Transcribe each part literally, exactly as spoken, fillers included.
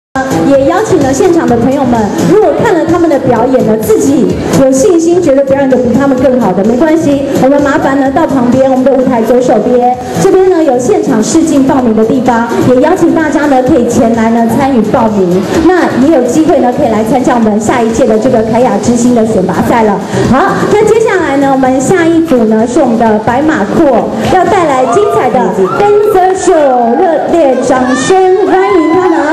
也邀请了现场的朋友们，如果看了他们的表演呢，自己有信心，觉得表演的比他们更好的，没关系，我们麻烦呢到旁边，我们的舞台左手边，这边呢有现场试镜报名的地方，也邀请大家呢可以前来呢参与报名，那也有机会呢可以来参加我们下一届的这个凯雅之星的选拔赛了。好，那接下来呢，我们下一组呢是我们的白马阔，要带来精彩的 Dancer Show， 热烈掌声欢迎他们。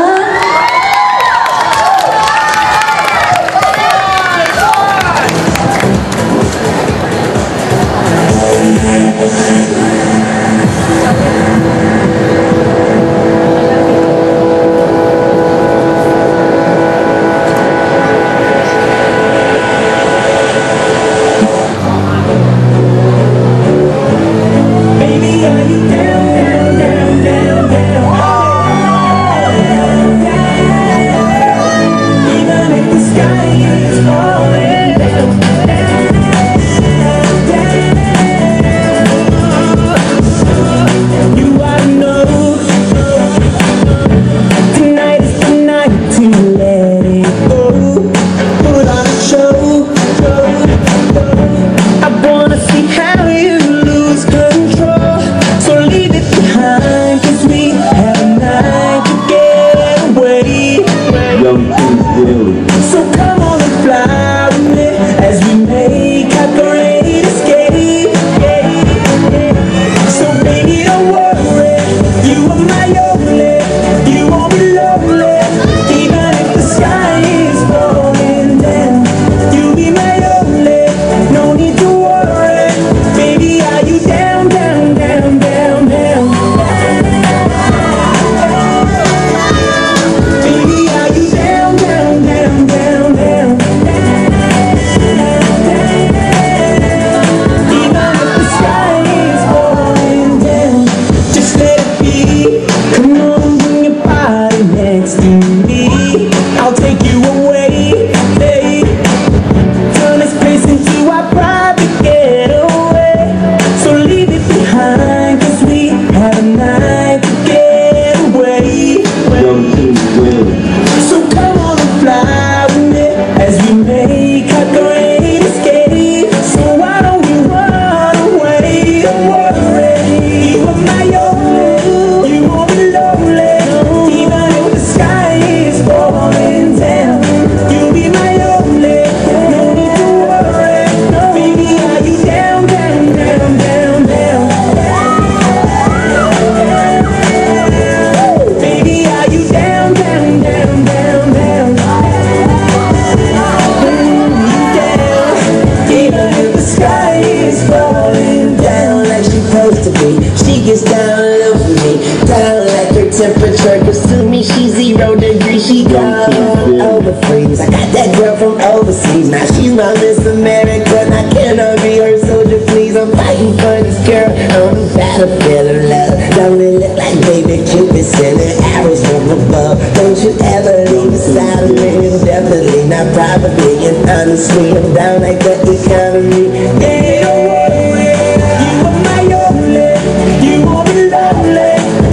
temperature, consume me, she zero degrees, she gone over freeze. I got that girl from overseas, now she's my Miss America, and I cannot be her soldier, please. I'm fighting for this girl on the battlefield of love. Don't it look like baby Cupid sending arrows from above? Don't you ever leave beside of me, definitely not probably, and honestly I'm down like the economy. Yeah, don't worry, you are my only, you won't be lonely.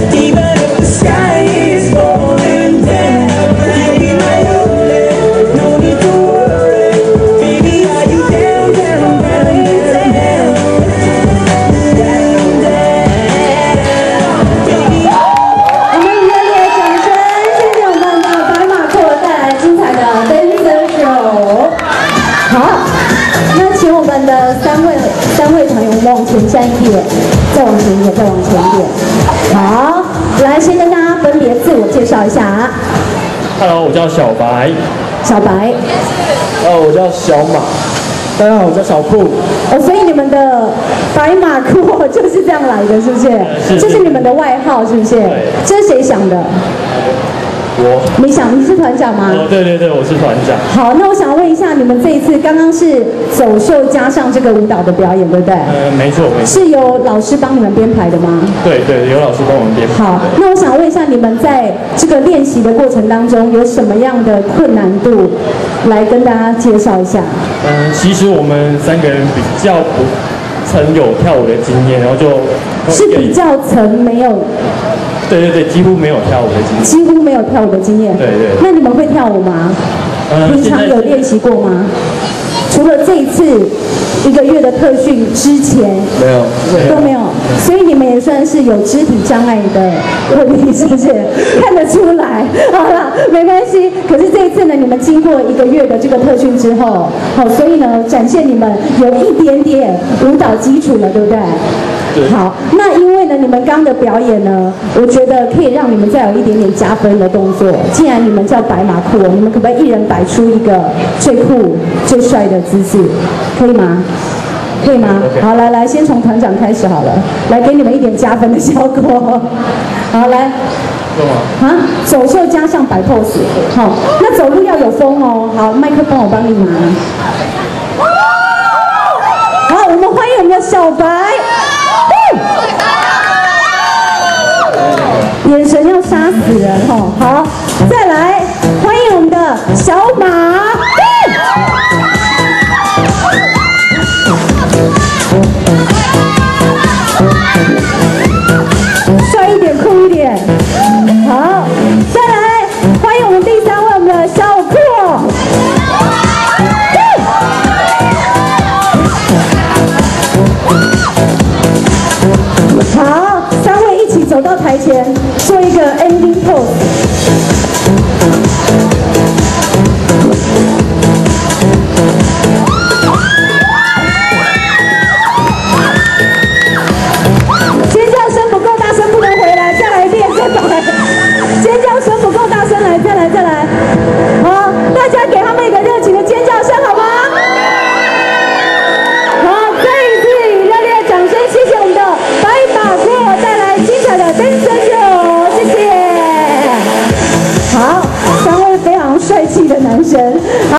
往前站一点，再往前一点，再往前一点。好，来，先跟大家分别自我介绍一下啊。 Hello， 我叫小白。 小白。 哦，我叫小马。大家好，我叫小酷。 哦，所以你们的白马酷就是这样来的，是不是？是。这是你们的外号，是不是？对。这是谁想的？ 我。 你想你是团长吗？ 哦，对对对，我是团长。 好，那我想问一下，你们这一次刚刚是走秀加上这个舞蹈的表演，对不对？ 呃，没错没错。 是由老师帮你们编排的吗？ 对对，有老师帮我们编排。 好，那我想问一下，你们在这个练习的过程当中有什么样的困难度，来跟大家介绍一下？ 嗯，其实我们三个人比较不曾有跳舞的经验，然后就是比较曾没有。 对对对，几乎没有跳舞的经验。 几乎没有跳舞的经验。 对对。 那你们会跳舞吗？ 呃、 平常有练习过吗？除了这一次一个月的特训之前， 没有， 都没有，所以你们也算是有肢体障碍的问题，是不是？看得出来。好了，没关系。可是这一次呢，你们经过一个月的这个特训之后，好，所以呢，展现你们有一点点舞蹈基础了，对不对？ 对。 好，那因为呢，你们刚的表演呢，我觉得可以让你们再有一点点加分的动作。既然你们叫白马裤，你们可不可以一人摆出一个最酷、最帅的姿势，可以吗？可以吗？ Okay. 好，来来，先从团长开始好了，来给你们一点加分的效果。好，来。 干嘛？ 啊，走秀加上摆 pose， 好，那走路要有风哦。好，麦克风我帮你拿。好，我们欢迎我们的小白。眼神要杀死人哦。好，再来欢迎我们的小马。帅一点，酷一点。好，再来欢迎我们第三位，我们的小酷。好，三位一起走到台前，做一个 ending pose。尖叫声不够大声，不能回来，再来一遍，再来。尖叫声不够大声，来，再来，再来。好，大家给他们一个热情的尖叫声，好吗？好，再一次以热烈的掌声，谢谢我们的白马裤带来精彩的 dancer show， 谢谢。好，三位非常帅气的男生。